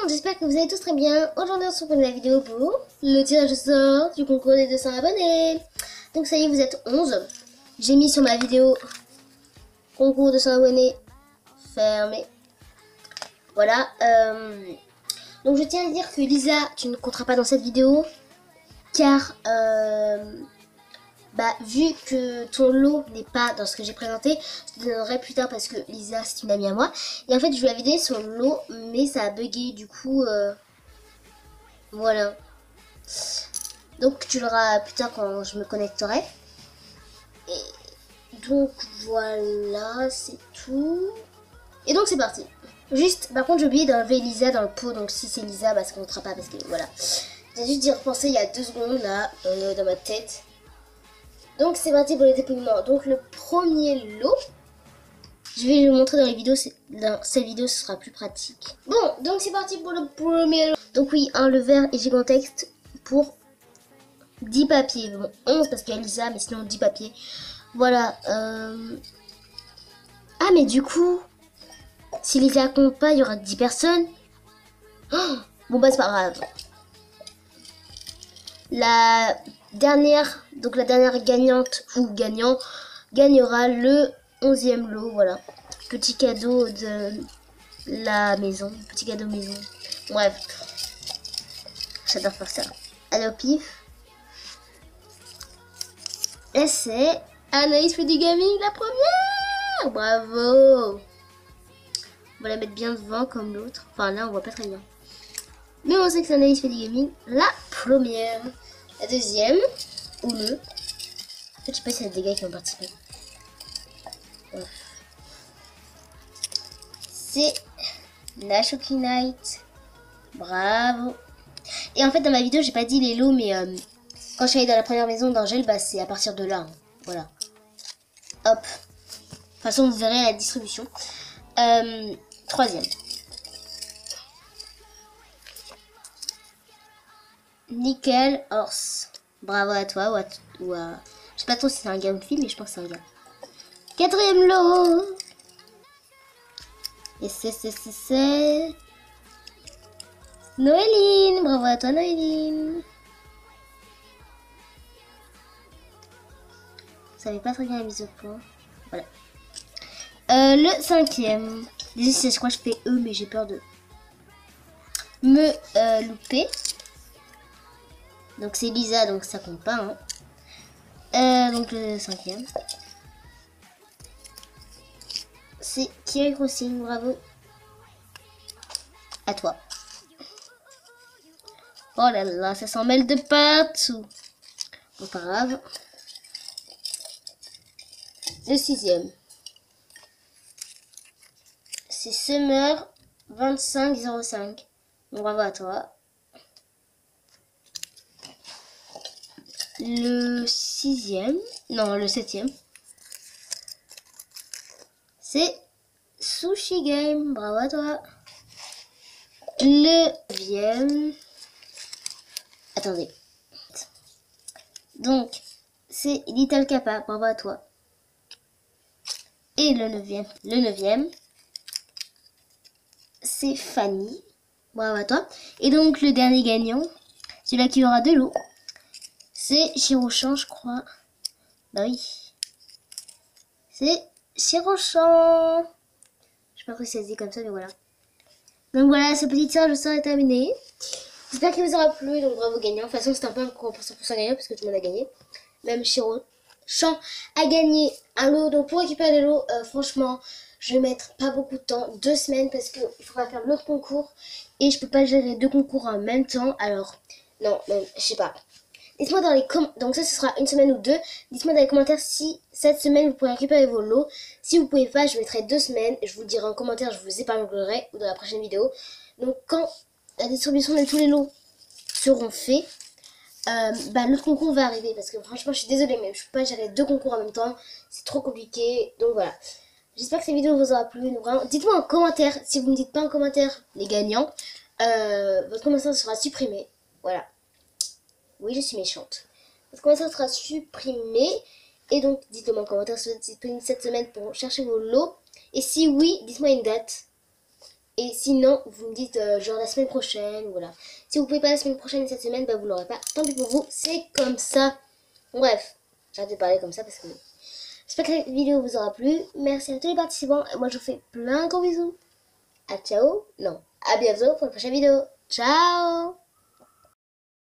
j'espère que vous allez tous très bien. Aujourd'hui on se retrouve pour la vidéo pour le tirage au sort du concours des 200 abonnés. Donc ça y est, vous êtes 11. J'ai mis sur ma vidéo concours 200 abonnés fermé. Voilà. Donc je tiens à dire que Lisa, tu ne compteras pas dans cette vidéo. Car vu que ton lot n'est pas dans ce que j'ai présenté, je te donnerai plus tard parce que Lisa c'est une amie à moi. Et en fait je lui avais donné son lot mais ça a bugué du coup voilà. Donc tu l'auras plus tard quand je me connecterai. Et donc voilà, c'est tout. Et donc c'est parti. Juste par contre j'ai oublié d'enlever Lisa dans le pot, donc si c'est Lisa ça comptera pas parce que voilà. J'ai juste d'y repenser il y a 2 secondes là dans ma tête. Donc c'est parti pour les dépouillements. Donc le premier lot, je vais vous montrer dans les vidéos, dans cette vidéo ce sera plus pratique. Bon, donc c'est parti pour le premier lot. Donc oui, le vert est gigantexte pour 10 papiers. Bon, 11 parce qu'il y a Lisa, mais sinon 10 papiers. Voilà. Ah mais du coup, si Lisa compte pas, il y aura 10 personnes. Oh, bon bah c'est pas grave. La dernière gagnante ou gagnant gagnera le 11e lot, voilà. Petit cadeau de la maison, petit cadeau maison. Bref, j'adore faire ça. Allez au pif. Et c'est Anaïs fait du gaming la première. Bravo. On va la mettre bien devant comme l'autre. Enfin là on voit pas très bien. Mais on sait que c'est Anaïs fait du gaming la première. La deuxième, ou le. En fait, je sais pas si y a des gars qui ont participé. C'est Nashoki Knight. Bravo. Et en fait, dans ma vidéo, j'ai pas dit les lots, mais quand je suis allée dans la première maison d'Angèle, c'est à partir de là. Hein. Voilà. Hop. De toute façon, vous verrez la distribution. Troisième. Nickel Horse. Bravo à toi ou à... Je sais pas trop si c'est un gars ou une fille, mais je pense que c'est un gars. Quatrième lot. Et c'est... Noéline. Bravo à toi Noéline. Ça fait pas très bien la mise au point. Voilà. Le cinquième. Désolé, je crois que je fais E, mais j'ai peur de me louper. Donc c'est Lisa, donc ça compte pas. Hein. Donc le cinquième. C'est Kiri Crossing, bravo. À toi. Oh là là, ça s'en mêle de partout. Bon, pas grave. Le sixième. C'est Summer 2505. Bon, bravo à toi. Le sixième, non le septième, c'est Sushi Game, bravo à toi. Le neuvième, attendez, donc c'est Little Kappa, bravo à toi. Et le neuvième, c'est Fanny, bravo à toi. Et donc le dernier gagnant, celui-là qui aura 2 lots. C'est Chirochan, je crois. Bah oui. C'est Chirochan. Je sais pas si ça se dit comme ça, mais voilà. Donc voilà, ce petit tirage au sort est terminé. J'espère qu'il vous aura plu. Donc bravo gagnant. De toute façon, c'était un peu un concours pour 100% gagnant parce que tout le monde a gagné. Même Chirochan a gagné un lot. Donc pour récupérer les lots, franchement, je vais mettre pas beaucoup de temps. 2 semaines parce qu'il faudra faire l'autre concours. Et je peux pas gérer 2 concours en même temps. Alors, non, même, je sais pas. Dites-moi dans les commentaires, donc ça ce sera 1 semaine ou 2. Dites-moi dans les commentaires si cette semaine vous pourrez récupérer vos lots. Si vous pouvez pas, je mettrai 2 semaines. Je vous le dirai en commentaire, je vous épargnerai ou dans la prochaine vidéo. Donc quand la distribution de tous les lots seront faits, l'autre concours va arriver. Parce que franchement je suis désolée mais je peux pas gérer 2 concours en même temps. C'est trop compliqué. Donc voilà. J'espère que cette vidéo vous aura plu. Dites-moi en commentaire, si vous ne me dites pas en commentaire les gagnants, votre commentaire sera supprimé. Voilà. Oui, je suis méchante. Votre commentaire sera supprimé. Et donc, dites-le-moi en commentaire si vous êtes disponible cette semaine pour chercher vos lots. Et si oui, dites-moi une date. Et sinon, vous me dites genre la semaine prochaine, voilà. Si vous pouvez pas la semaine prochaine et cette semaine, bah vous l'aurez pas. Tant pis pour vous, c'est comme ça. Bref, j'arrête de parler comme ça parce que j'espère que cette vidéo vous aura plu. Merci à tous les participants. Et moi, je vous fais plein de gros bisous. À ciao. Non, à bientôt pour une prochaine vidéo. Ciao.